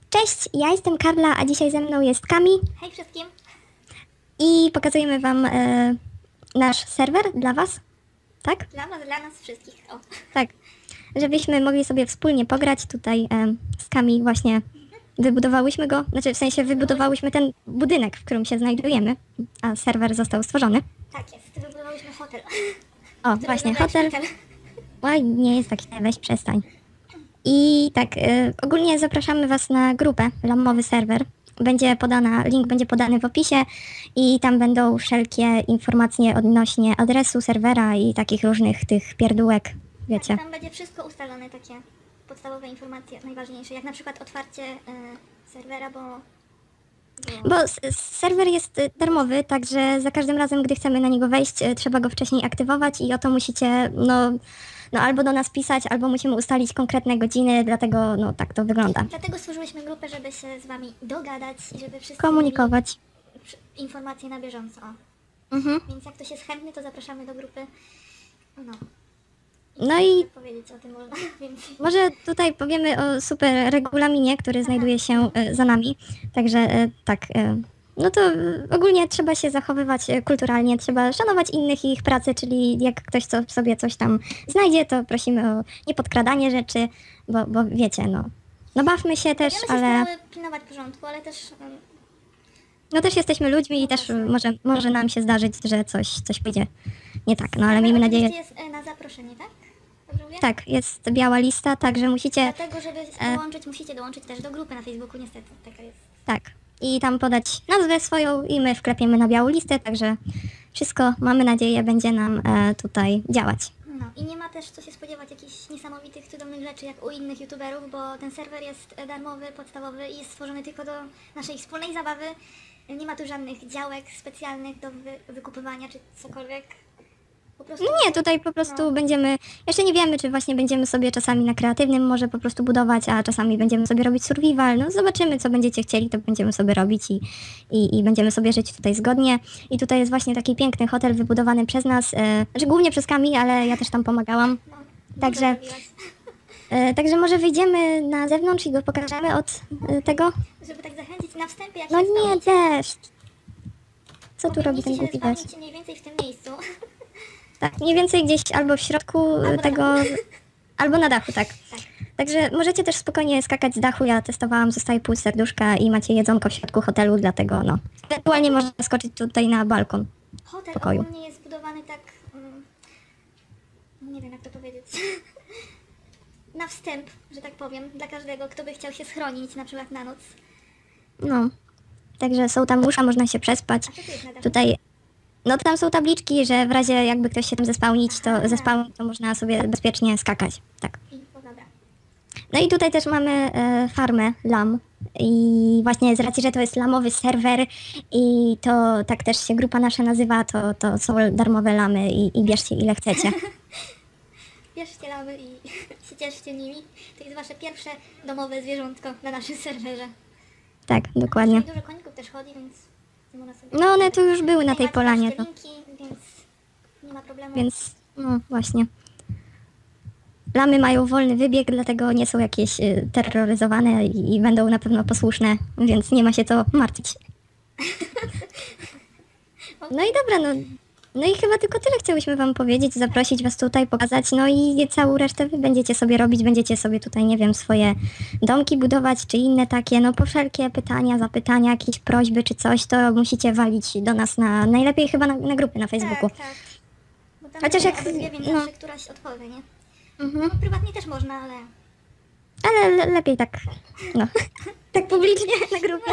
Cześć, ja jestem Karla, a dzisiaj ze mną jest Kami Hej wszystkim! i pokazujemy wam nasz serwer dla was, tak? Dla nas wszystkich. O. Tak, żebyśmy mogli sobie wspólnie pograć. Tutaj z Kami właśnie wybudowałyśmy go, znaczy w sensie wybudowałyśmy ten budynek, w którym się znajdujemy, a serwer został stworzony. Tak jest, wybudowałyśmy hotel. O, Który właśnie, wygląda jak hotel. Oj, nie jest taki, weź przestań. I tak, ogólnie zapraszamy was na grupę Lamowy Serwer. Link będzie podany w opisie i tam będą wszelkie informacje odnośnie adresu serwera i takich różnych tych pierdółek, wiecie. Tam będzie wszystko ustalone, takie podstawowe informacje, najważniejsze, jak na przykład otwarcie serwera, Bo serwer jest darmowy, także za każdym razem, gdy chcemy na niego wejść, trzeba go wcześniej aktywować i o to musicie, no albo do nas pisać, albo musimy ustalić konkretne godziny, dlatego no tak to wygląda. Dlatego stworzyliśmy grupę, żeby się z wami dogadać i żeby wszyscy Komunikować. mieli informacje na bieżąco. Mhm. Więc jak ktoś jest chętny, to zapraszamy do grupy. No. No i powiedzieć o tym można więcej. może tutaj powiemy o super regulaminie, który znajduje się za nami. Także tak, no to ogólnie trzeba się zachowywać kulturalnie, trzeba szanować innych i ich pracę, czyli jak ktoś sobie coś tam znajdzie, to prosimy o niepodkradanie rzeczy, bo wiecie, no bawmy się też, Będziemy się ale starały pilnować porządku, ale też no też jesteśmy ludźmi i też może nam się zdarzyć, że coś pójdzie nie tak, no ale miejmy nadzieję. jest na zaproszenie, tak? Dobrze mówię? Tak, jest biała lista, także musicie... Dlatego, żeby dołączyć, musicie dołączyć też do grupy na Facebooku, niestety, taka jest. Tak. I tam podać nazwę swoją i my wklepiemy na białą listę, także wszystko, mamy nadzieję, będzie nam tutaj działać. No i nie ma też co się spodziewać jakichś niesamowitych, cudownych rzeczy jak u innych youtuberów, bo ten serwer jest darmowy, podstawowy i jest stworzony tylko do naszej wspólnej zabawy. Nie ma tu żadnych działek specjalnych do wykupywania czy cokolwiek. Po prostu... No nie, tutaj po prostu będziemy, jeszcze nie wiemy, czy właśnie będziemy sobie czasami na kreatywnym może po prostu budować, a czasami będziemy sobie robić survival, no zobaczymy, co będziecie chcieli, to będziemy sobie robić i będziemy sobie żyć tutaj zgodnie. I tutaj jest właśnie taki piękny hotel wybudowany przez nas, znaczy głównie przez Kami, ale ja też tam pomagałam. No, Także, także może wyjdziemy na zewnątrz i go pokażemy od tego. żeby tak zachęcić na wstępie, jak No się nie, spełnić. deszcz. Co tu robi Powinniście ten się głupi deszcz? spełnić mniej więcej w tym miejscu. Tak, mniej więcej gdzieś albo w środku tego, albo na dachu, tak. Także możecie też spokojnie skakać z dachu, ja testowałam, zostaje pół serduszka i macie jedzonko w środku hotelu, dlatego no. Ewentualnie można skoczyć tutaj na balkon Hotel pokoju. ogólnie jest zbudowany tak, nie wiem jak to powiedzieć, na wstęp, że tak powiem, dla każdego, kto by chciał się schronić na przykład na noc. No, także są tam łóżka, można się przespać. A co tu jest na dachu? Tutaj, no tam są tabliczki, że w razie jakby ktoś się tam zespałnić, to można sobie bezpiecznie skakać, tak. No dobra. No i tutaj też mamy farmę lam i właśnie z racji, że to jest lamowy serwer i to tak też się grupa nasza nazywa, to są darmowe lamy i bierzcie ile chcecie. Bierzcie lamy i się cieszcie nimi. To jest wasze pierwsze domowe zwierzątko na naszym serwerze. Tak, dokładnie. Dużo koników też chodzi, więc nie można sobie... No one tu już były na tej Tutaj polanie, macie to, linki, więc nie ma problemu. więc no właśnie. Lamy mają wolny wybieg, dlatego nie są jakieś terroryzowane i będą na pewno posłuszne, więc nie ma się co martwić. No i dobra, no i chyba tylko tyle chciałyśmy wam powiedzieć, zaprosić was tutaj, pokazać, no i całą resztę wy będziecie sobie robić, będziecie sobie tutaj, nie wiem, swoje domki budować, czy inne takie, no po wszelkie pytania, zapytania, jakieś prośby, czy coś, to musicie walić do nas najlepiej chyba na grupy na Facebooku. Tak, tak. Bo tam Chociaż jak... obydwie, więc no. zawsze któraś odpowie, nie? Mhm. No, prywatnie też można, ale... Ale lepiej tak, no, tak publicznie na grupę.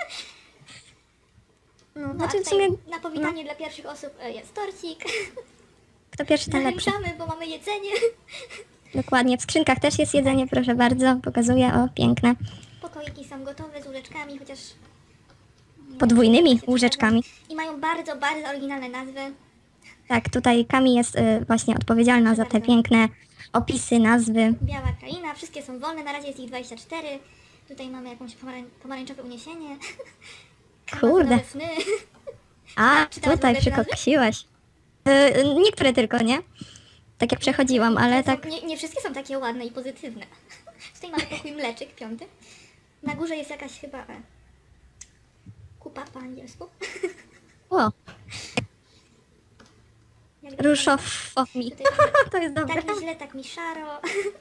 No, znaczy w sumie, Na powitanie dla pierwszych osób jest torcik. kto pierwszy, ten lepszy. Zachęcamy, bo mamy jedzenie. Dokładnie, w skrzynkach też jest jedzenie, proszę bardzo, pokazuję, o, piękne. Pokoiki są gotowe z łóżeczkami, chociaż... Podwójnymi łóżeczkami. I mają bardzo, bardzo oryginalne nazwy. Tak, tutaj Kami jest właśnie odpowiedzialna za te piękne opisy, nazwy. Biała kraina, wszystkie są wolne, na razie jest ich 24. Tutaj mamy jakąś pomarańczowe uniesienie. Kurde. Nowe sny. A, czytałaś tutaj w ogóle te nazwy? przykosiłaś. Niektóre tylko, nie? Tak jak przechodziłam, ale tak... Nie wszystkie są takie ładne i pozytywne. Tutaj mamy pokój mleczyk, 5. Na górze jest jakaś chyba kupa po angielsku. O, Jak ruszofowi. tutaj To jest dobre. tak mi źle, tak mi szaro.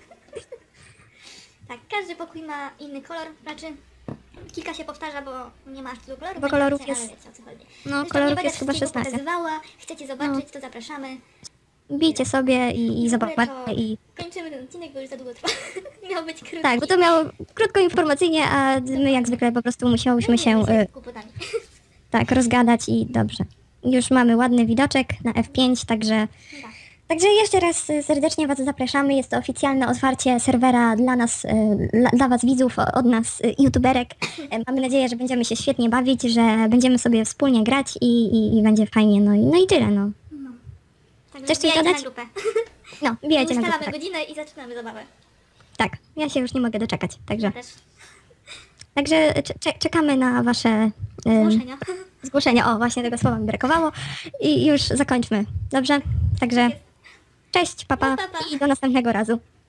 Tak, każdy pokój ma inny kolor, znaczy kilka się powtarza, bo nie ma aż tylu kolorów. Bo kolorów ale jest- wiecie, o co chodzi. No, Zresztą kolorów nie będę jest chyba wszystkiego 16. pokazywała. Chcecie zobaczyć, to zapraszamy. Bijcie sobie i W ogóle zobaczcie. to I... kończymy ten odcinek, bo już za długo trwa. Miał być krótki. Tak, bo to miało krótko informacyjnie, a my jak zwykle po prostu musiałyśmy się Kłopotami. tak rozgadać i dobrze. Już mamy ładny widoczek na F5, także... Tak. Także jeszcze raz serdecznie Was zapraszamy. Jest to oficjalne otwarcie serwera dla nas, dla Was widzów, od nas youtuberek. Mamy nadzieję, że będziemy się świetnie bawić, że będziemy sobie wspólnie grać i będzie fajnie. No i tyle, no. Także Chcesz coś wbijajcie dodać? na grupę. No, bijajcie na Ustalamy grupę. Tak. godzinę i zaczynamy zabawę. Tak, ja się już nie mogę doczekać. Także, Ja też. także czekamy na Wasze Zgłoszenia. zgłoszenia. O, właśnie tego słowa mi brakowało. I już zakończmy. Dobrze? Także cześć, papa No, pa, pa. i do następnego razu.